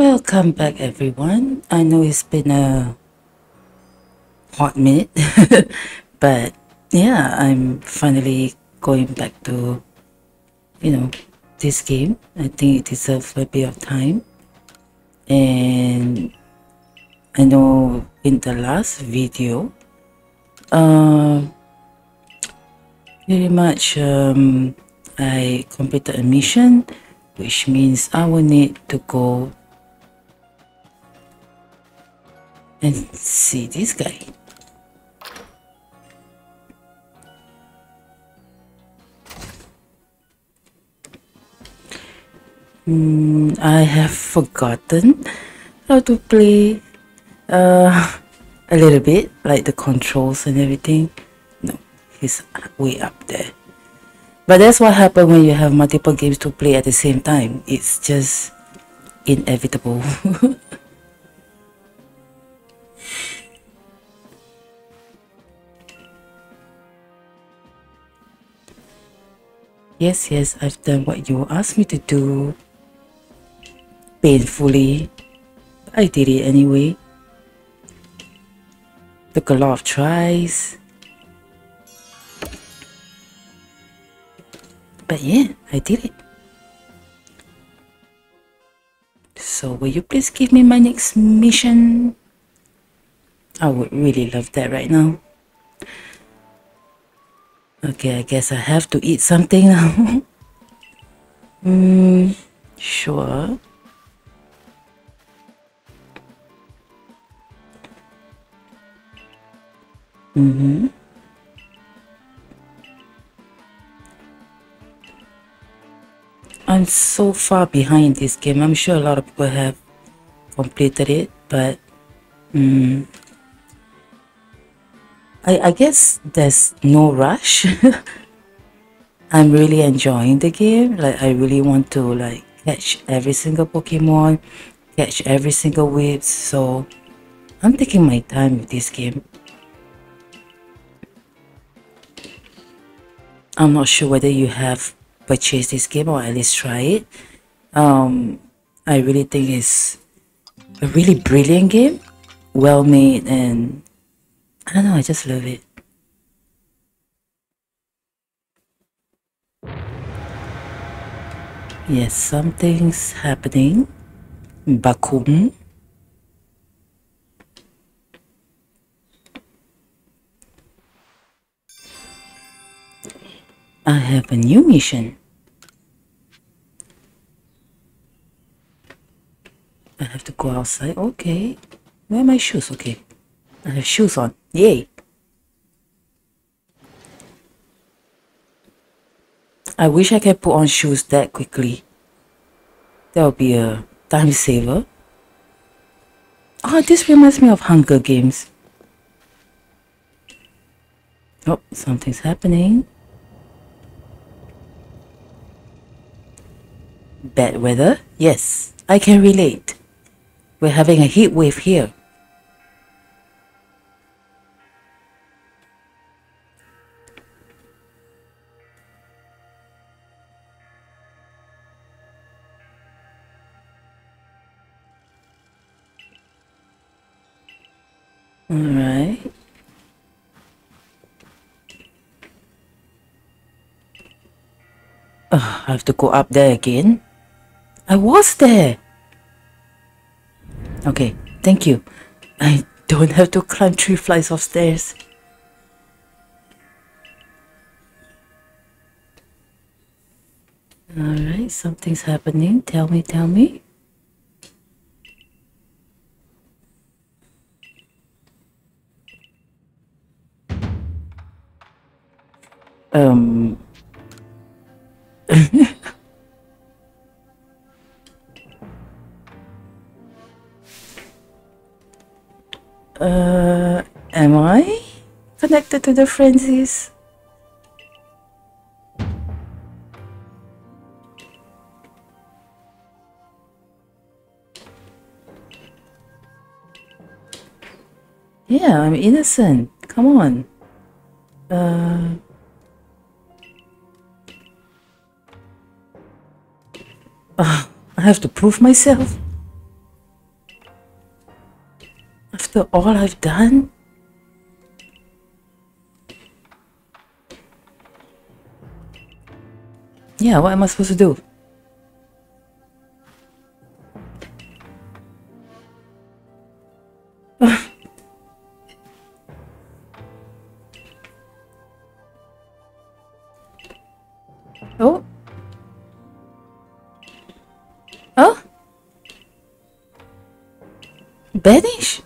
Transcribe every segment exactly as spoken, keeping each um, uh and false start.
Welcome back, everyone. I know it's been a hot minute, but yeah, I'm finally going back to, you know, this game. I think it deserves a bit of time. And I know in the last video, uh, pretty much um, I completed a mission, which means I will need to go and see this guy. Mm, I have forgotten how to play uh, a little bit, like the controls and everything. No, he's way up there. But that's what happens when you have multiple games to play at the same time. It's just inevitable. Yes, yes, I've done what you asked me to do. Painfully. I did it anyway. Took a lot of tries. But yeah, I did it. So will you please give me my next mission? I would really love that right now. Okay, I guess I have to eat something now. Hmm, sure. Mm-hmm. I'm so far behind this game. I'm sure a lot of people have completed it, but um, I, I guess there's no rush. I'm really enjoying the game. Like, I really want to like catch every single Pokemon, catch every single wave. So I'm taking my time with this game. I'm not sure whether you have purchased this game or at least try it. Um, I really think it's a really brilliant game, well made, and I don't know, I just love it. Yes, something's happening. Bakum. I have a new mission. I have to go outside. Okay. Where are my shoes? Okay. I have shoes on. Yay. I wish I could put on shoes that quickly. That would be a time saver. Oh, this reminds me of Hunger Games. Oh, something's happening. Bad weather? Yes, I can relate. We're having a heat wave here. Alright. Uh, I have to go up there again. I was there. Okay, thank you. I don't have to climb three flights of stairs. Alright, something's happening. Tell me, tell me. Um... uh... Am I connected to the frenzies? Yeah, I'm innocent. Come on. Uh... Uh, I have to prove myself. After all I've done? Yeah, what am I supposed to do? Oh? Oh? Banish?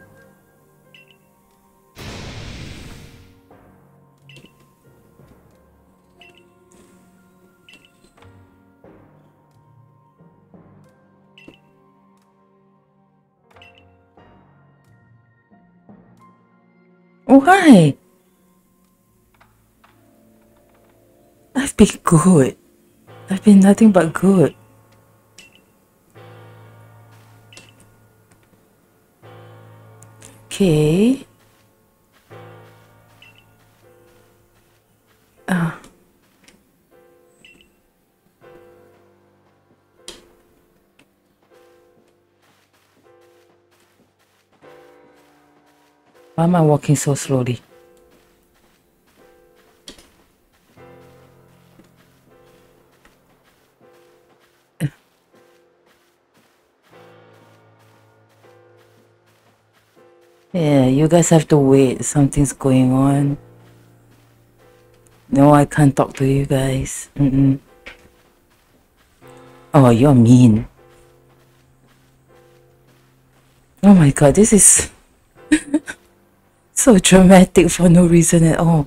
Why? I've been good. I've been nothing but good. Okay. Ah. Why am I walking so slowly? Yeah, you guys have to wait. Something's going on. No, I can't talk to you guys. Mm-mm. Oh, you're mean. Oh my god, this is so dramatic for no reason at all.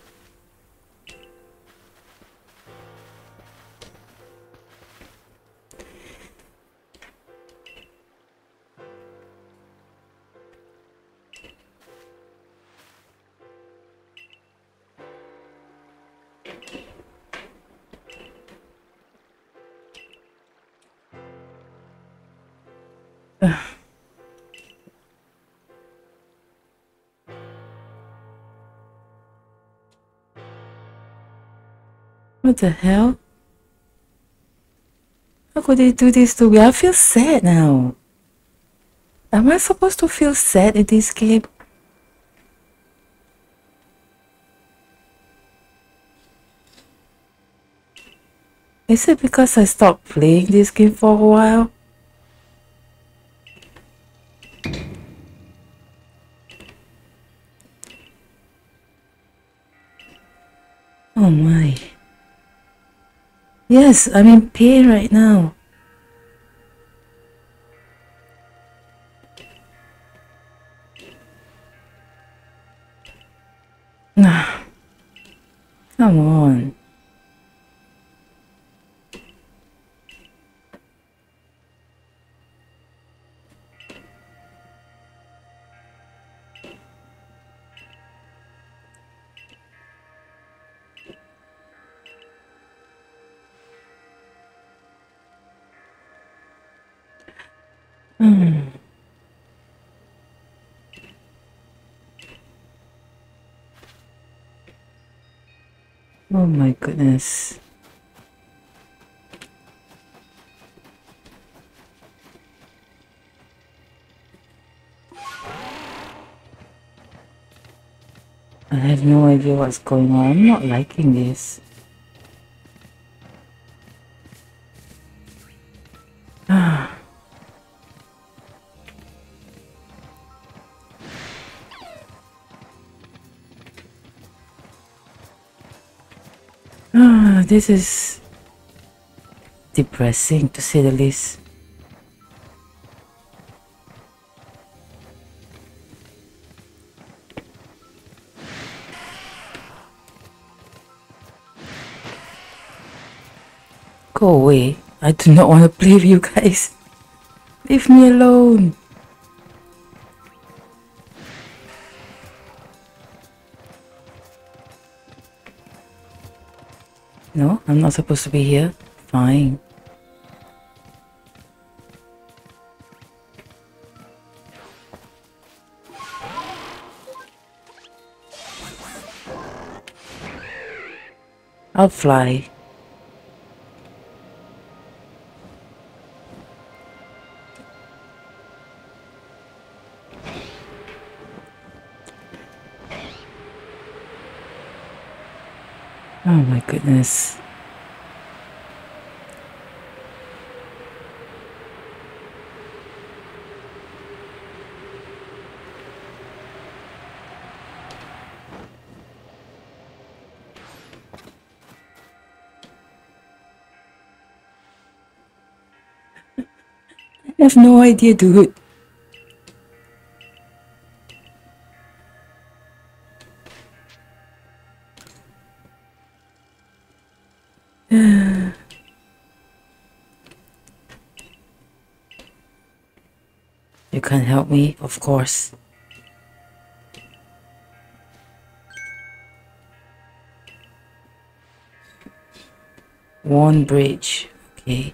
What the hell? How could they do this to me? I feel sad now. Am I supposed to feel sad in this game? Is it because I stopped playing this game for a while? Oh my. Yes, I'm in pain right now. Nah. Come on. Hmm. Oh my goodness. I have no idea what's going on. I'm not liking this. Ah. Ah, this is depressing to say the least. Go away. I do not want to play with you guys. Leave me alone. No, I'm not supposed to be here. Fine. I'll fly. Oh my goodness. I have no idea, dude. You can't help me, of course. One bridge, okay.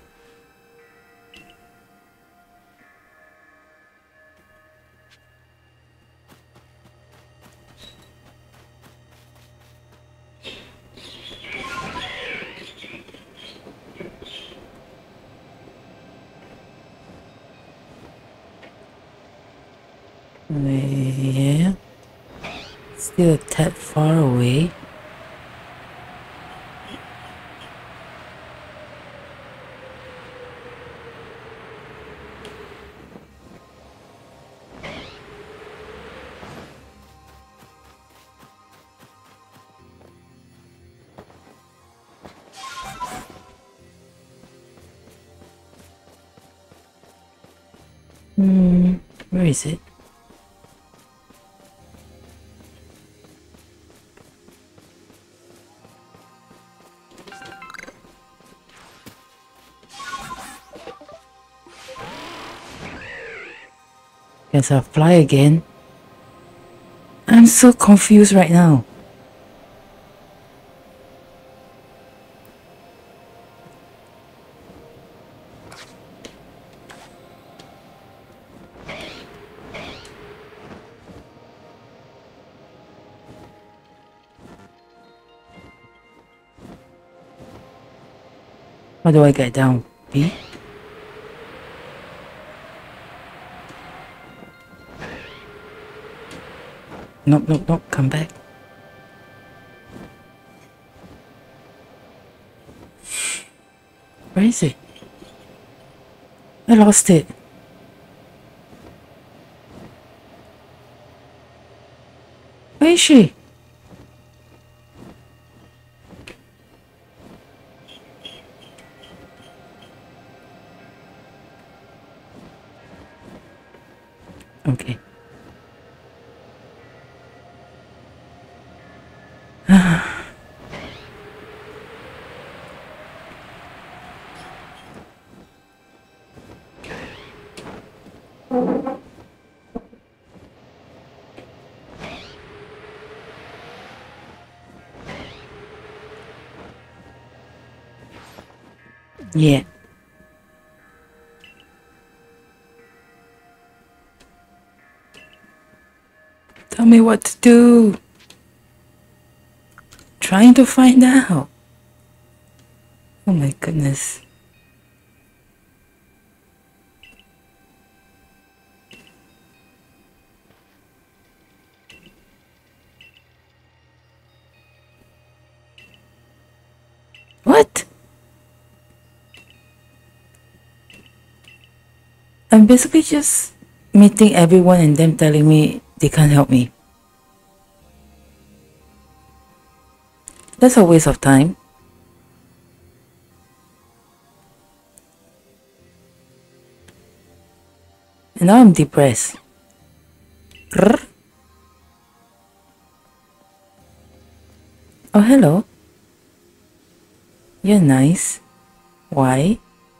Yeah. Still a tad far away. Hmm, where is it? Guess I'll fly again. I'm so confused right now. How do I get down? B? Nope, nope, nope, come back. Where is it? I lost it. Where is she? Okay. Yeah. Tell me what to do. Trying to find out. Oh my goodness. What? I'm basically just meeting everyone and them telling me they can't help me. That's a waste of time. And now I'm depressed. Grr. Oh, hello. You're nice. Why?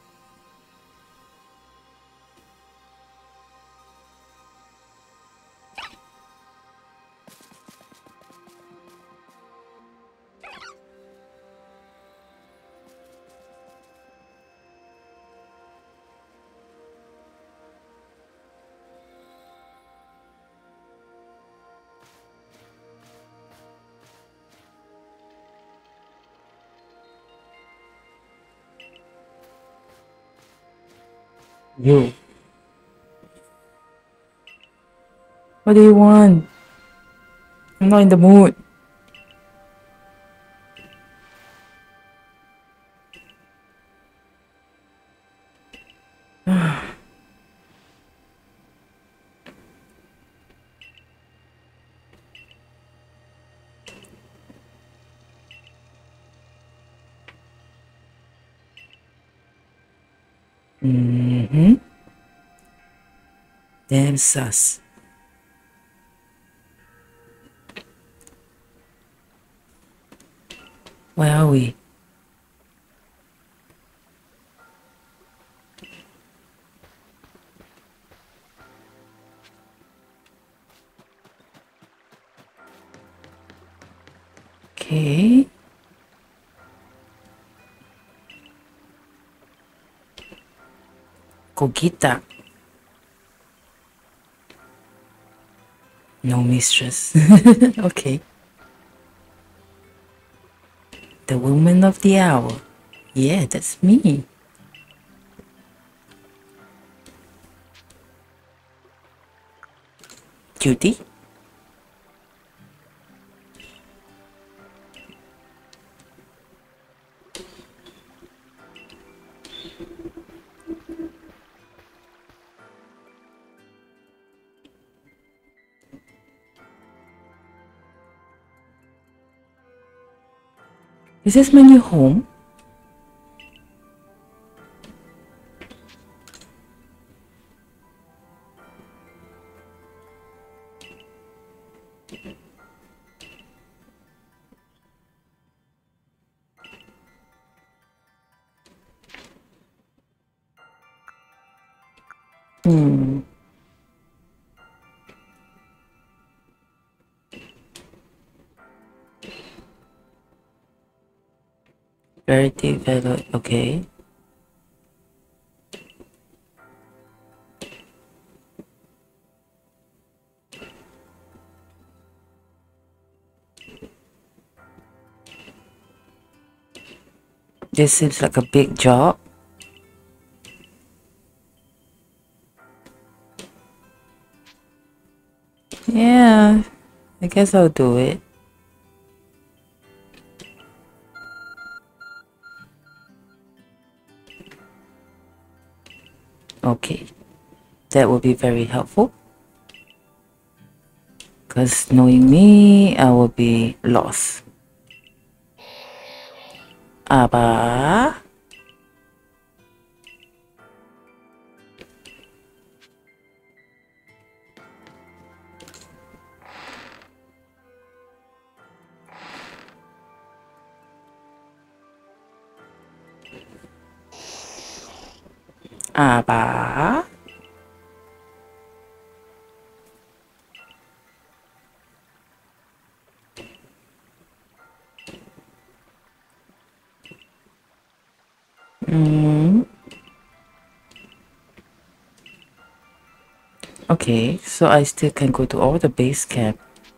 You. What do you want? I'm not in the mood. Mm-hmm. Damn sus. Where are we? Okay. Cogita. No mistress. Okay. The woman of the hour. Yeah, that's me. Judy? Is this my new home? Hmm. Very developed. Okay. This seems like a big job. Yeah, I guess I'll do it. Okay, that will be very helpful. Because knowing me, I will be lost. Aba. Aba. Mm. Okay, so I still can go to all the base camp.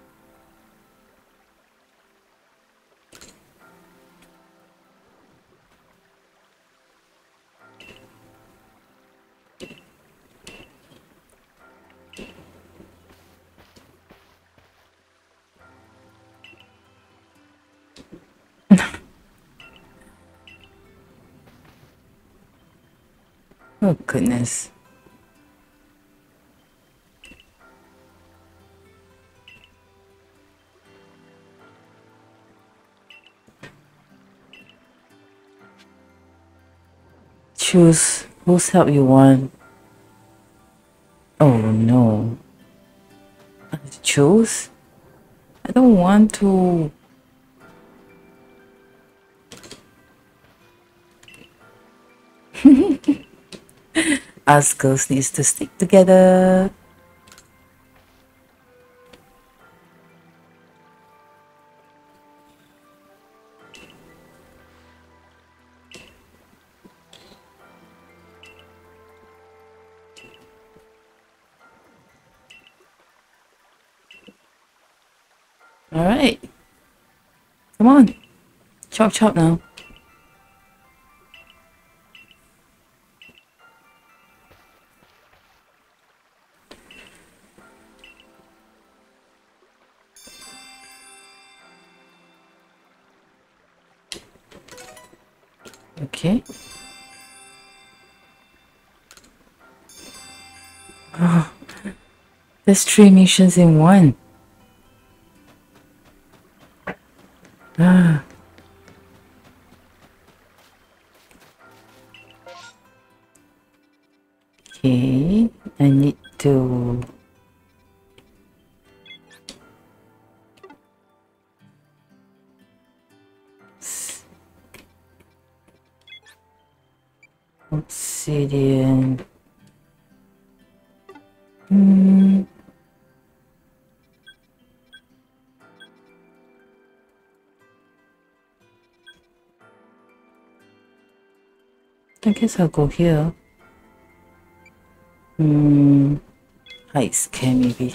Oh goodness. Choose whose help you want. Oh no. I have to choose? I don't want to. Us girls needs to stick together. Alright. Come on. Chop chop now. Okay. Oh, there's three missions in one. Ah. Okay, I need to obsidian. Hmm. I guess I'll go here. Hmm. Height scare maybe.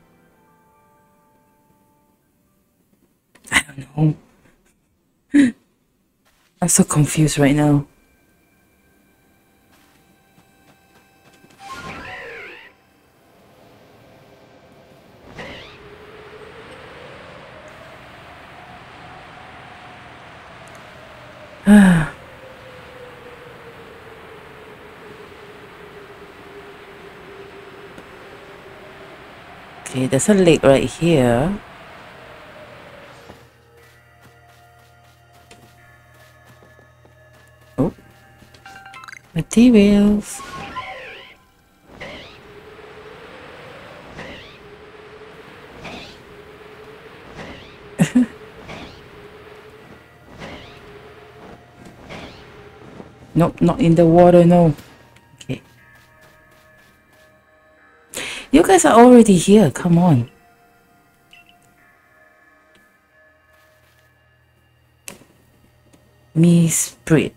I don't know. I'm so confused right now. Ah. Okay, there's a lake right here. Oh, materials. Nope, not in the water, no. Okay. You guys are already here, come on. Me spread.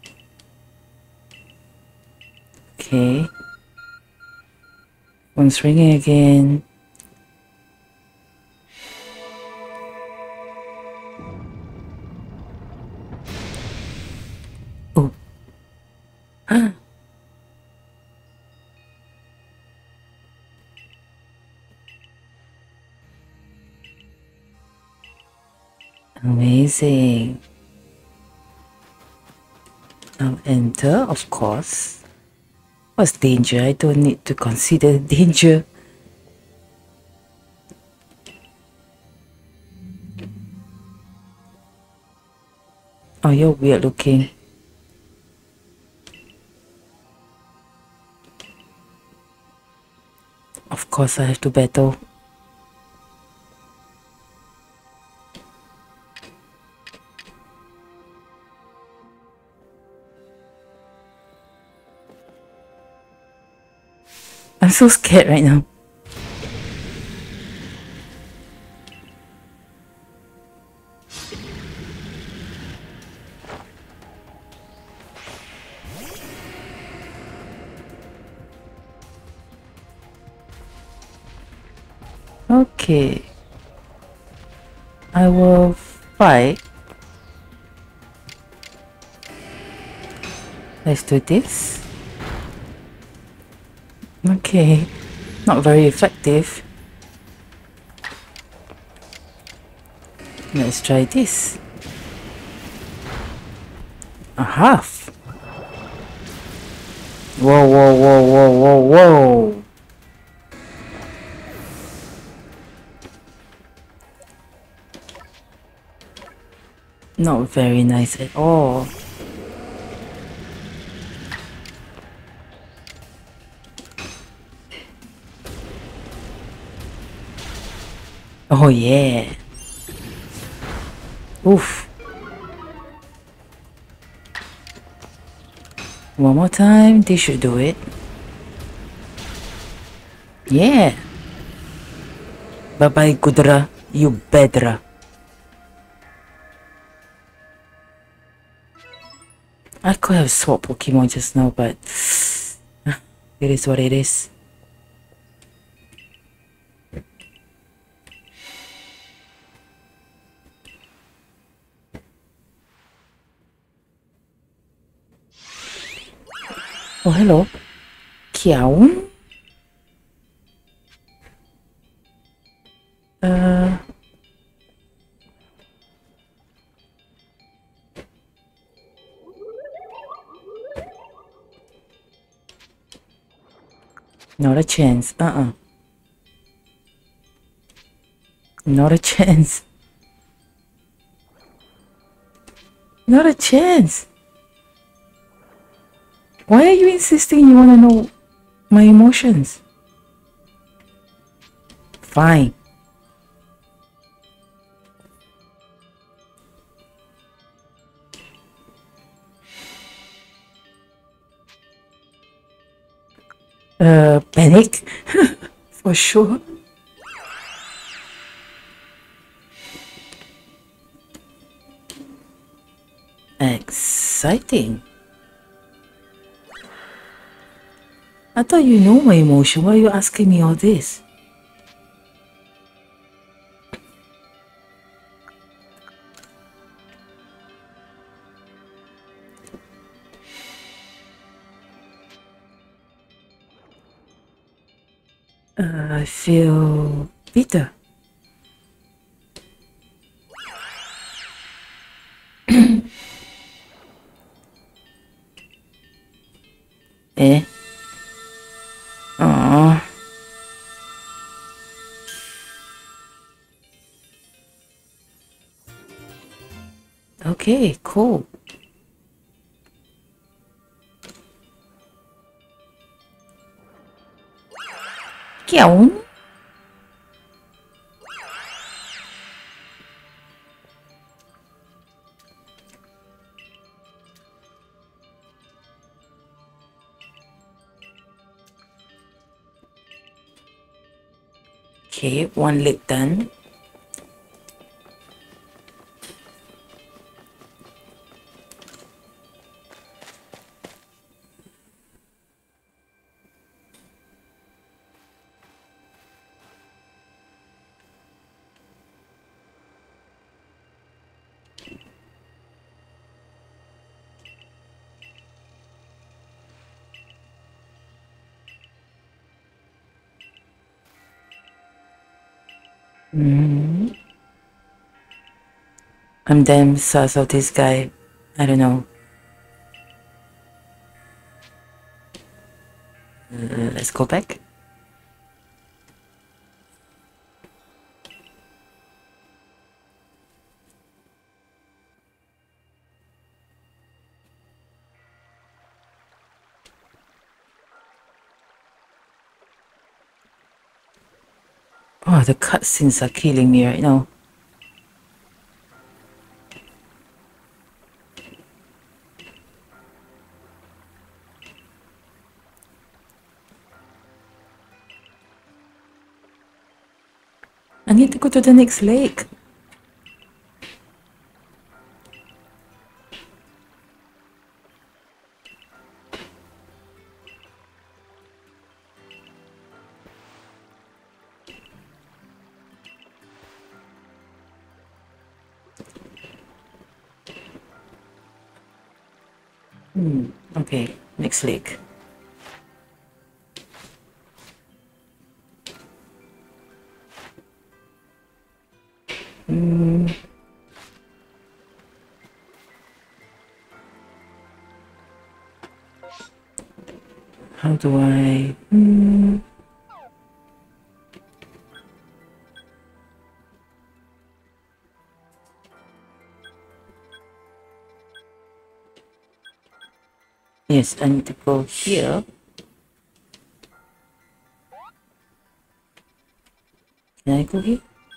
Okay. Phone's ringing again. Oh. Amazing. I'll enter, of course. What's danger? I don't need to consider danger. Oh, you're weird looking. Of course I have to battle. I'm so scared right now. Okay. I will fight. Let's do this. Okay. Not very effective. Let's try this. A half. Whoa, whoa, whoa, whoa, whoa, whoa. Not very nice at all. Oh yeah. Oof. One more time, this should do it. Yeah. Bye bye, Kudra. You bedra. I could have swapped Pokemon just now, but it is what it is. Oh, hello. Kiaun? Uh... Not a chance. Uh-uh. Not a chance. Not a chance. Why are you insisting you want to know my emotions. Fine. Uh, panic? For sure. Exciting. I thought you know my emotion. Why are you asking me all this? Uh, I feel bitter. Eh? Aww. Okay, cool. Kéo. Okay, one leg done. Mm-hmm. I'm damn sus of this guy. I don't know. Uh, let's go back. Oh, the cutscenes are killing me right now. I need to go to the next lake. Hmm. Okay, next lake. Hmm. How do I? Hmm. Yes, I need to go here. Can I go here?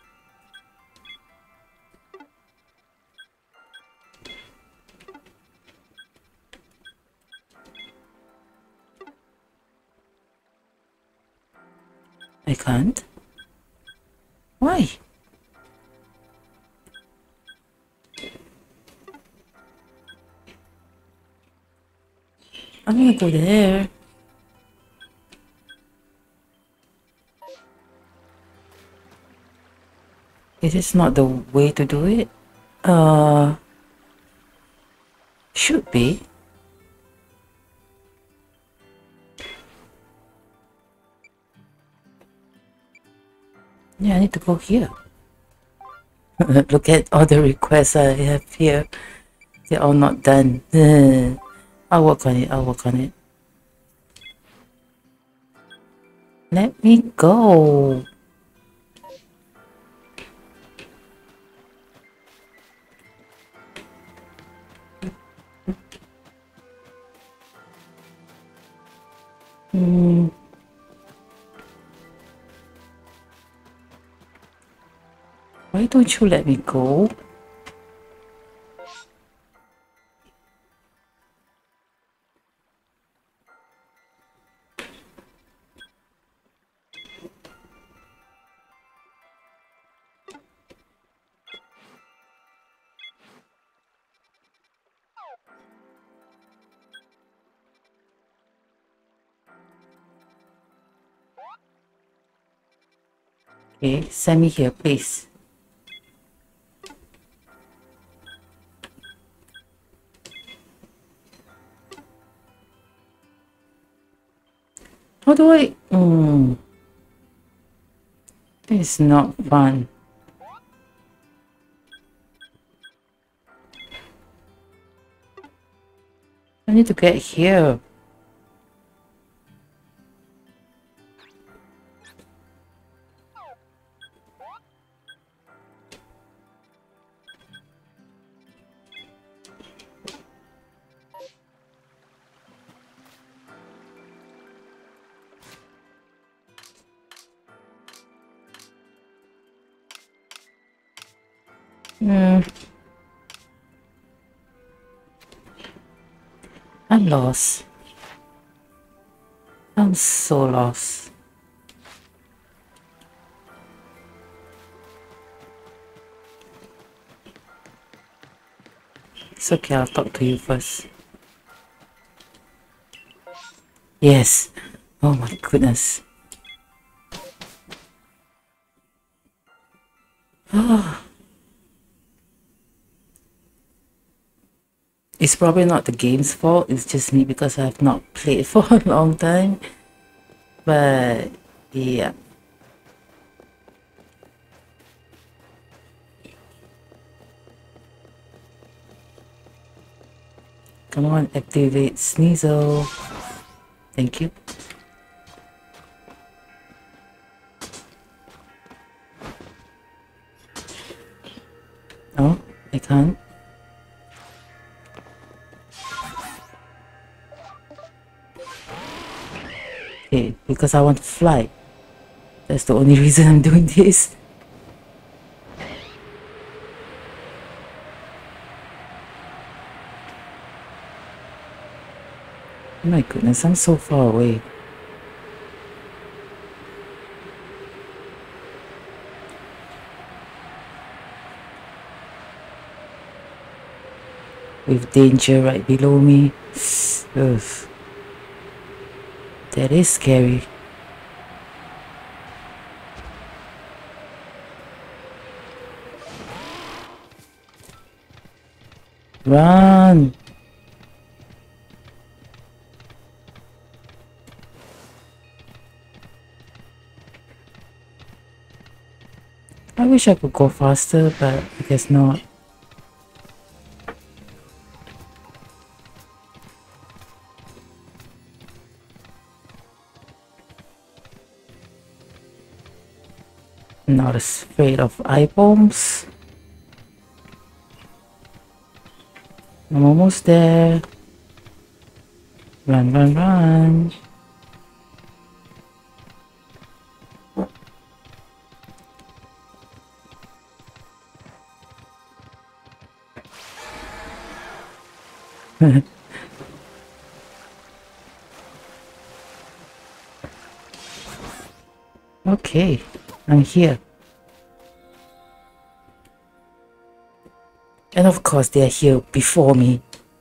I can't. Why? I'm gonna go there. Is this not the way to do it? Uh, should be. Yeah, I need to go here. Look at all the requests I have here. They're all not done. I'll work on it. I'll work on it. Let me go. Hmm. Why don't you let me go? Okay, send me here, please. How do I... Mm, this is not fun. I need to get here. Hmm. I'm lost. I'm so lost. It's okay, I'll talk to you first. Yes. Oh my goodness. Oh. It's probably not the game's fault, it's just me because I've not played for a long time. But yeah. Come on, activate Sneasel. Thank you. Oh, I can't. Okay, because I want to fly. That's the only reason I'm doing this. Oh my goodness, I'm so far away. With danger right below me. Ugh. That is scary. Run! I wish I could go faster, but I guess not. Not afraid of eye bombs. I'm almost there. Run, run, run. Okay, I'm here. And of course they are here before me.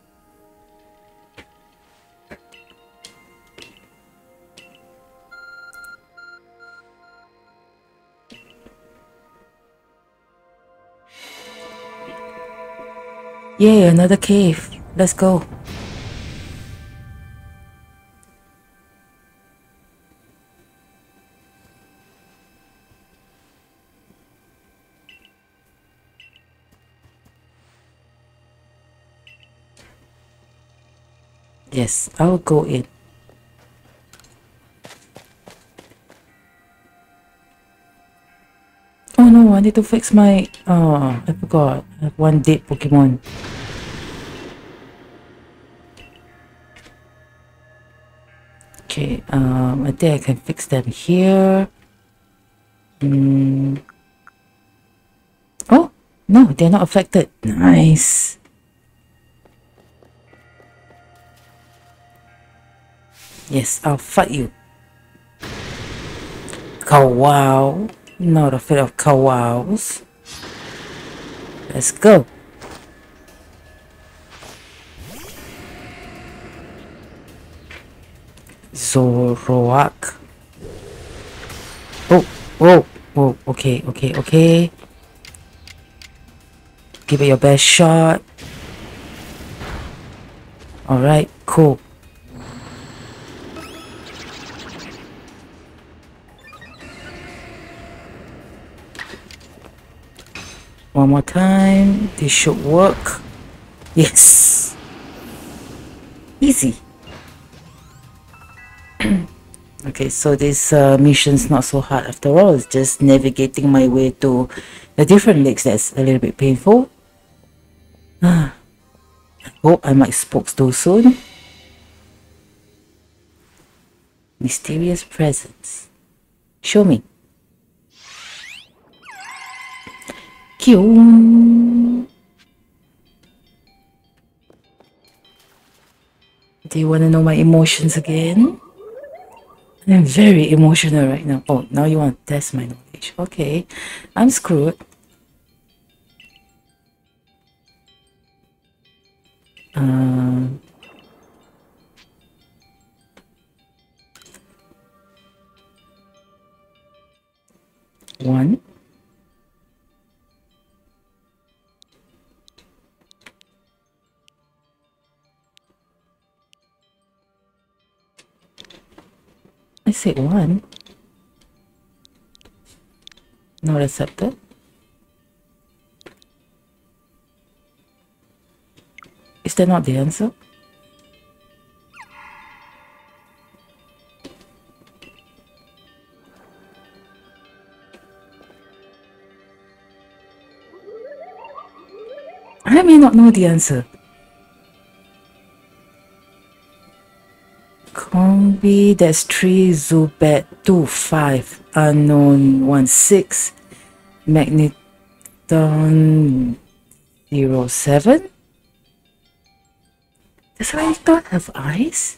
Yay, another cave. Let's go. Yes, I'll go in. Oh no, I need to fix my... Oh, I forgot. I have one dead Pokemon. Okay, um, I think I can fix them here. Mm. Oh, no, they're not affected. Nice. Yes, I'll fight you. Cow-wow. Not afraid of cow-wows. Let's go. Zoroark. Oh, whoa, whoa, okay, okay, okay. Give it your best shot. Alright, cool. One more time. This should work. Yes. Easy. Okay, so this uh, mission's not so hard after all. It's just navigating my way to the different lakes that's a little bit painful. Ah. Oh, I might spoke too soon. Mysterious presence. Show me. Q. Do you want to know my emotions again? I'm very emotional right now. Oh, now you want to test my knowledge. Okay, I'm screwed. Um, one. I said one. Not accepted. Is that not the answer? I may not know the answer. Combi, that's three, Zubat, two, five, unknown, one, six, Magneton, zero, seven. Does Magneton have eyes?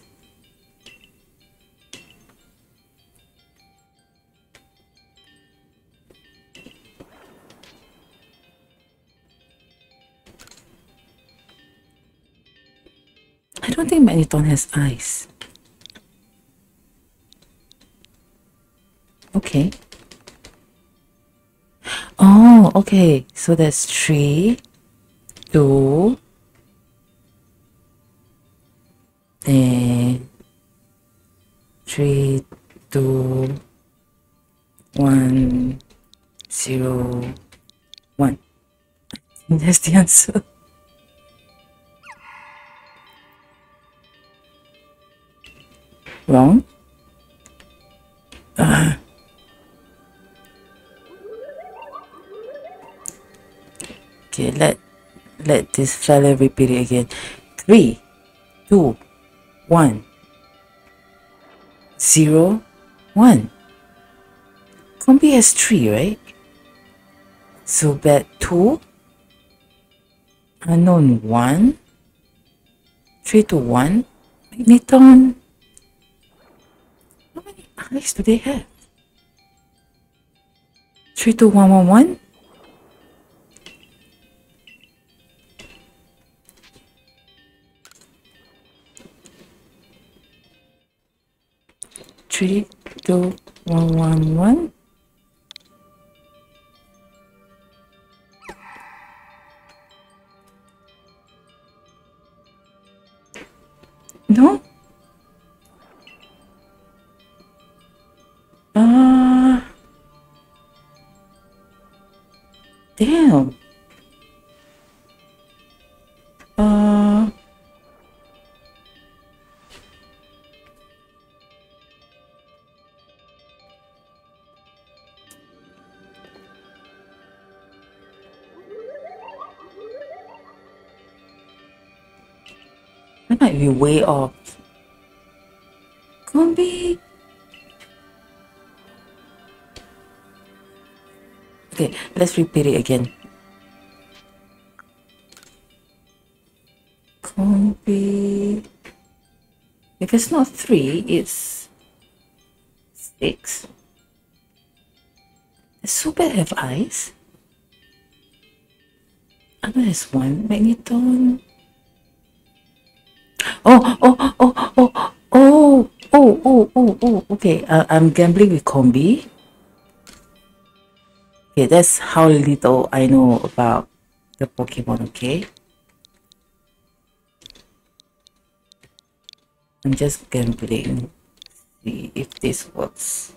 I don't think Magneton has eyes. Okay. Oh, okay. So that's three, two, and three, two, one, zero, one. That's the answer. Wrong. Uh, okay, let let this fella repeat it again. Three, two, one, zero, one. Combi has three, right? So bet two, unknown one, three to one. Magneton. How many eyes do they have? Three to one one one. Three two one one one. No. Ah. Uh, damn. Uh. I might be way off. Combi. Okay, let's repeat it again. it's not three, it's six. Does Super have eyes? I know there's one magneton. Oh, oh, oh, oh, oh, oh, oh, oh, oh, okay. Uh, I'm gambling with Combi. Okay, that's how little I know about the Pokemon, okay? I'm just gambling. See if this works.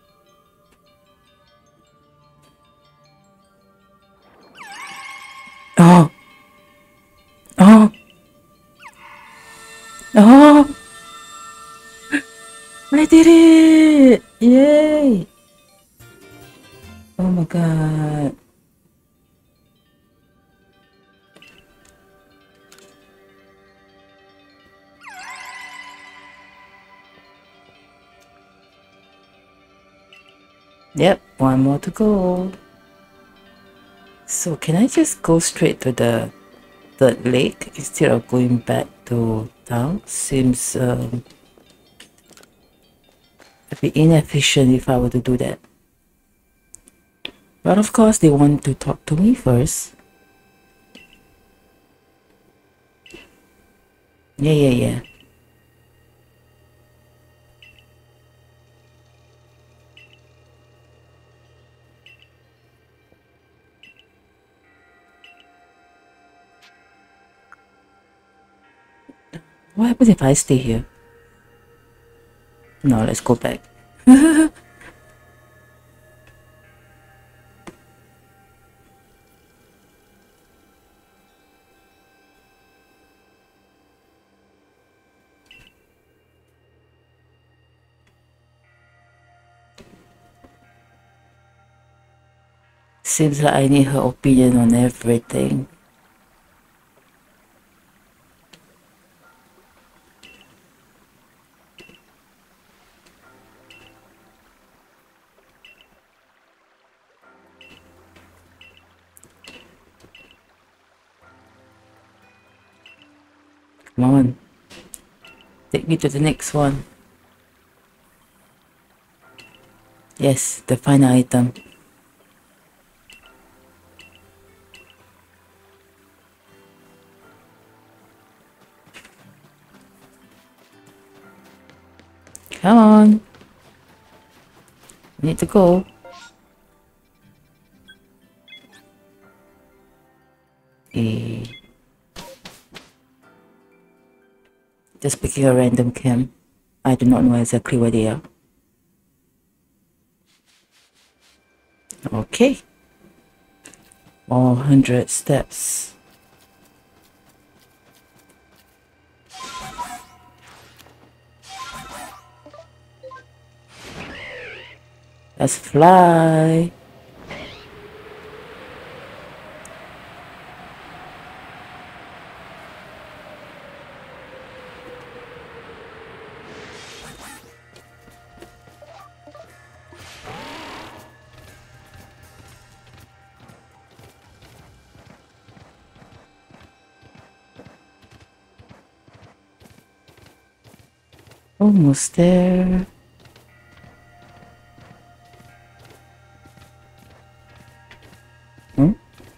Oh! Oh! Oh! I did it! Yay! Oh my god. Yep, one more to go. So can I just go straight to the third lake instead of going back to town? Seems um, a bit inefficient if I were to do that. But of course they want to talk to me first. Yeah, yeah, yeah. What happens if I stay here? No, let's go back. Seems like I need her opinion on everything. Come on. Take me to the next one. Yes, the final item. Come on. Need to go. Eh. Just picking a random camp. I do not know exactly where they are. Okay. one hundred steps. Let's fly. Almost there. Hmm?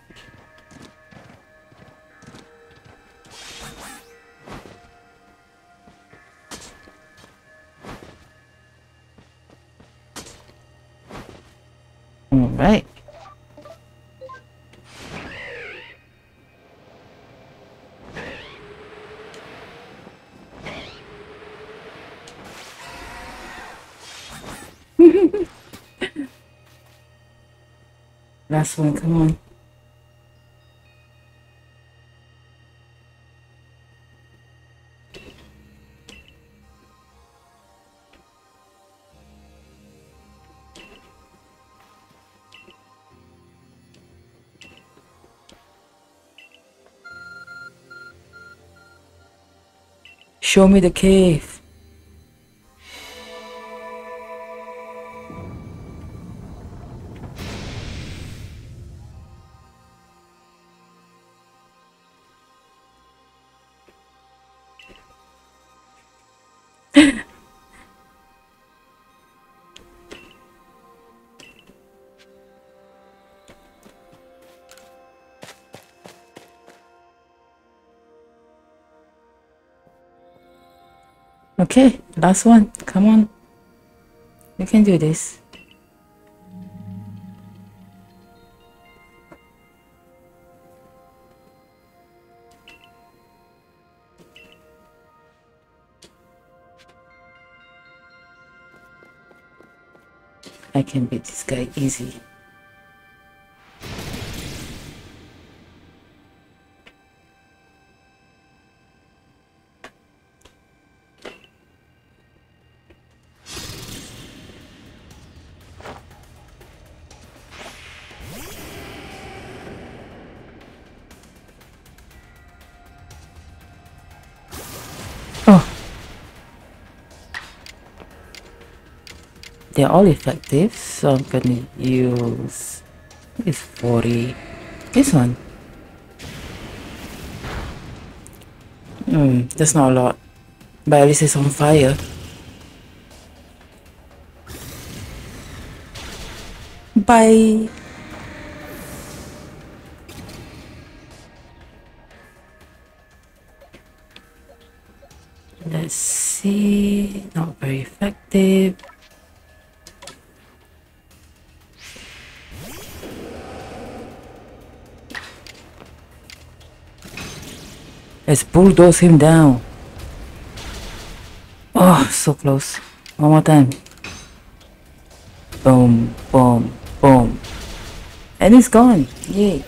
All right. Last one, come on. Show me the cave. Okay, last one. Come on. You can do this. I can beat this guy easy. Oh, they're all effective, so I'm gonna use this forty. This one. Hmm, that's not a lot, but at least it's on fire. Bye. Let's see. Not very effective. Let's bulldoze him down. Oh, so close. One more time. Boom, boom, boom. And it's gone. Yay.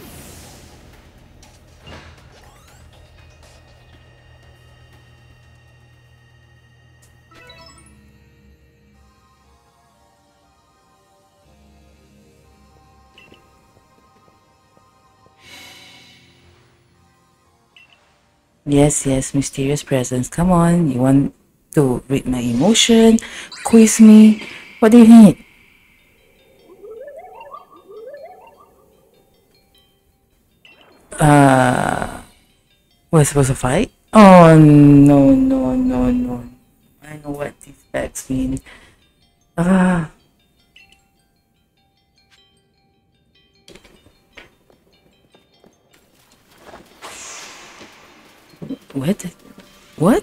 Yes, yes, mysterious presence. Come on, you want to read my emotion? Quiz me? What do you need? Uh, we're supposed to fight? Oh, no, no, no, no. I know what these bags mean. Ah. What? What?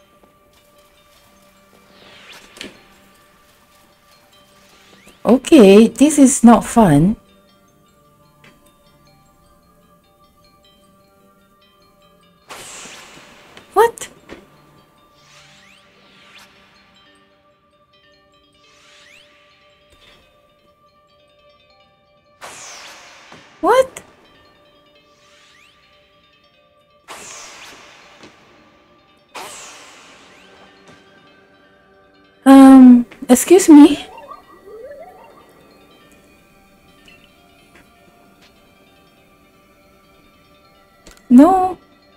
Okay, this is not fun. What? What? Um, excuse me? No.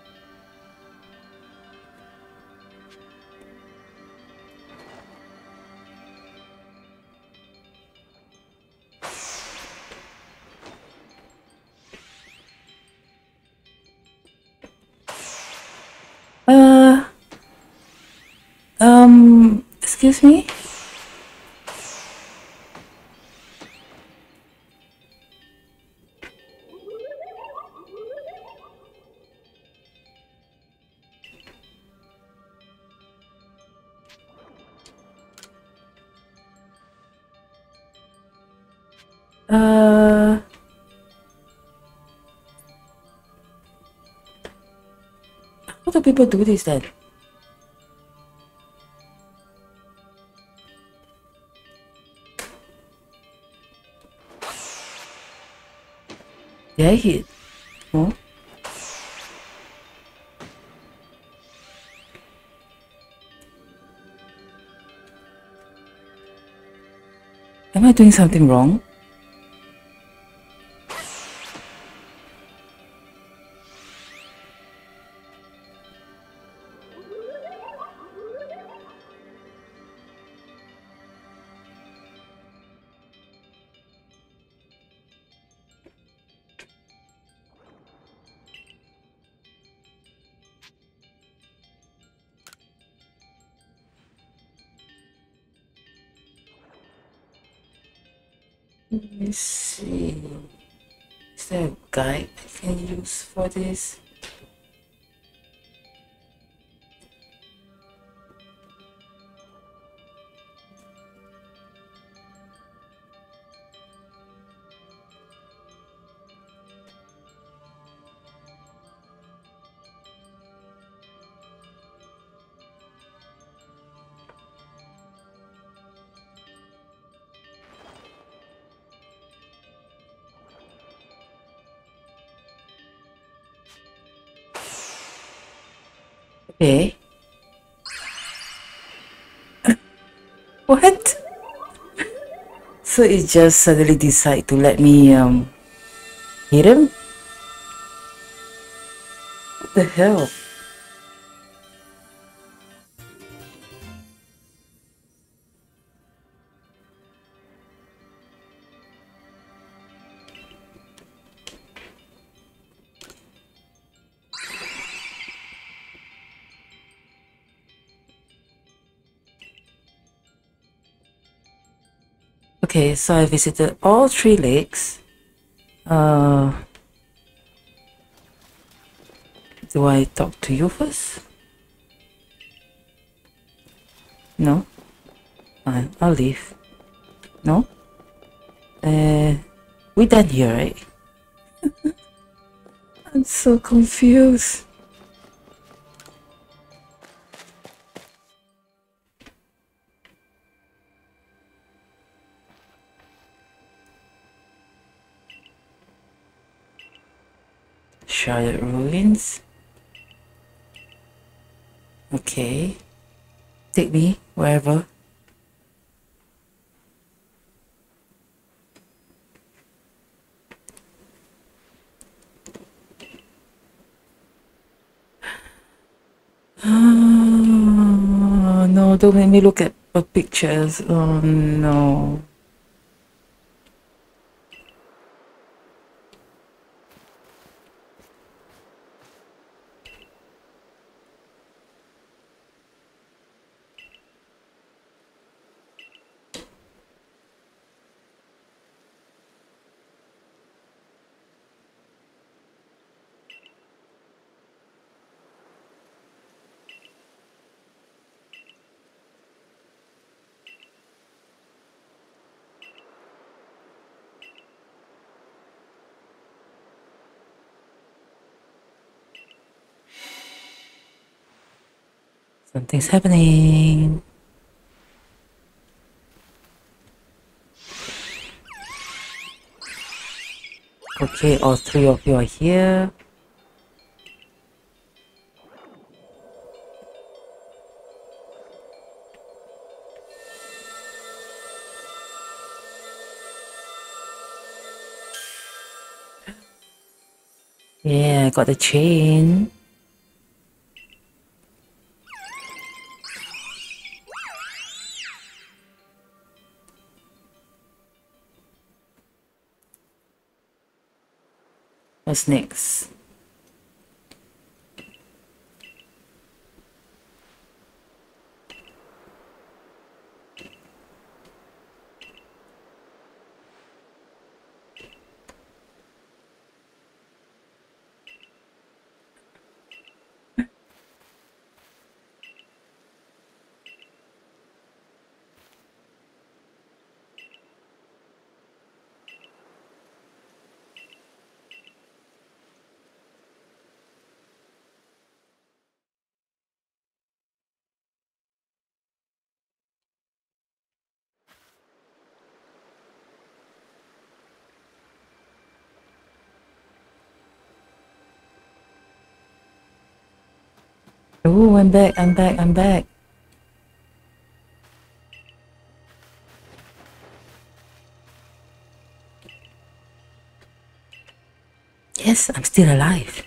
Uh, um, excuse me? Uh, how do people do this then? Did I hit? No? Am I doing something wrong? Let me see. Is there a guide I can use for this? Okay. What? So it just suddenly decide to let me um hit him? What the hell? Okay, so I visited all three lakes. Uh, do I talk to you first? No? Fine, I'll leave. No? Uh, we done here, right? I'm so confused. Charlotte Ruins. Okay. Take me wherever. Oh, no, don't make me look at the pictures. Oh no. Something's happening. Okay, all three of you are here. Yeah, I got the chain. What's next? Oh, I'm back, I'm back, I'm back. Yes, I'm still alive.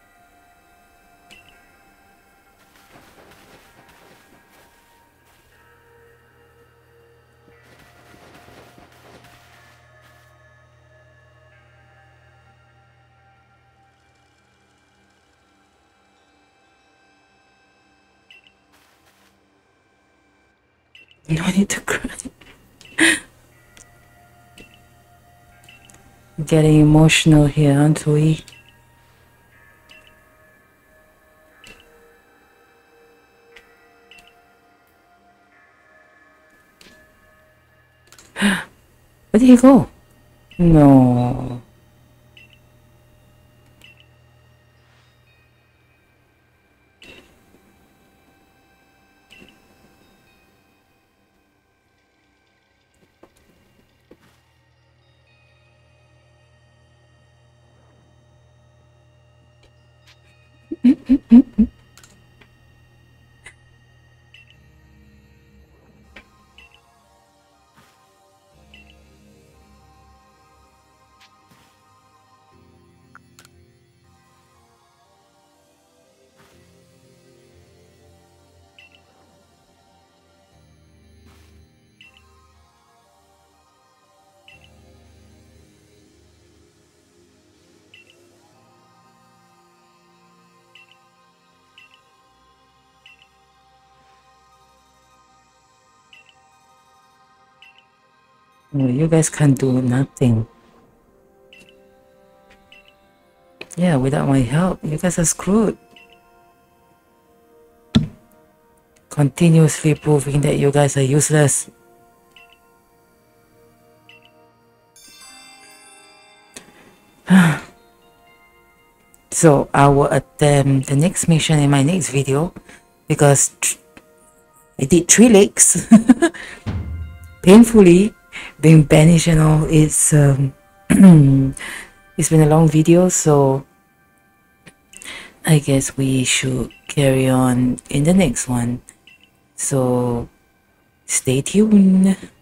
No need to cry. Getting emotional here, aren't we? Where did he go? No. You guys can't do nothing. Yeah, without my help, you guys are screwed. Continuously proving that you guys are useless. So I will attempt the next mission in my next video, because I did three legs painfully, being banished and all. It's um, it's been a long video, so I guess we should carry on in the next one. So stay tuned.